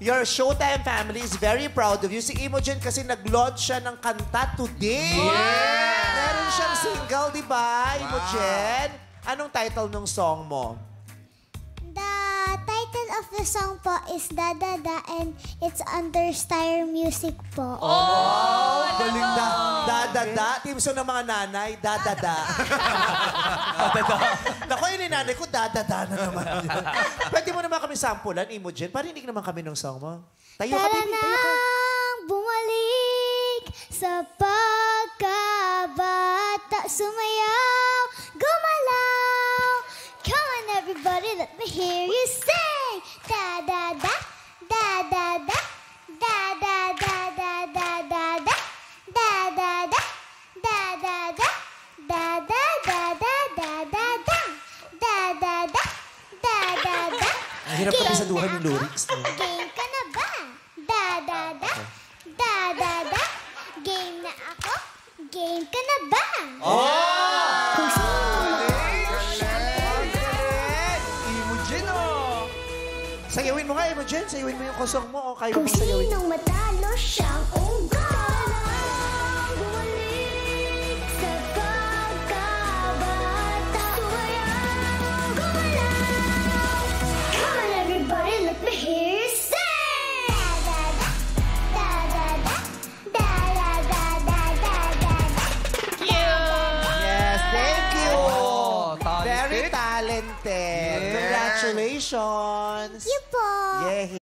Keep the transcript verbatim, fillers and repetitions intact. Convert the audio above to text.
Your Showtime family is very proud of you. Si Imogen kasi nag-launch siya ng kanta today. Yes! Meron siyang single, di ba, Imogen? Anong title ng song mo? The title of the song po is Da Da Da and it's under Star Music po. Oh, galing da. Da da da. Team song ng mga nanay, da da da. Da da da. Naku, yun yung nanay ko, da da da na naman. Pwede mo naman kami sampulan, Imogen. Parinig naman kami ng song mo. Tayo ka, Tara baby. Tayo ka. nang bumalik sa pagkabata, sumayaw, gumalaw. Come on everybody, let me hear you sing. Da da da, da da da, da da da da da da da, da da da, da da da, da da da da da da da, da da da, da da da. Ang hirap kapisaduhan yung lyrics. No? Game ka na ba? Da da da, da da da. Game na ako? Game ka na ba? Oh! Kung sino Imogen, oh! Sayawin mo nga, Imogen. Sayawin mo yung kusong mo. O kaya Kung mo sayawin. sinong matalo siyang unggoy. Bumalik sa pagkabata. Sumayaw, gumalaw. Come on everybody, let me hear you sing. Da da da, da da da, da da da da da. Yes, thank you. Oh, talented. Very talented. Yes. Congratulations. You po. Yeah.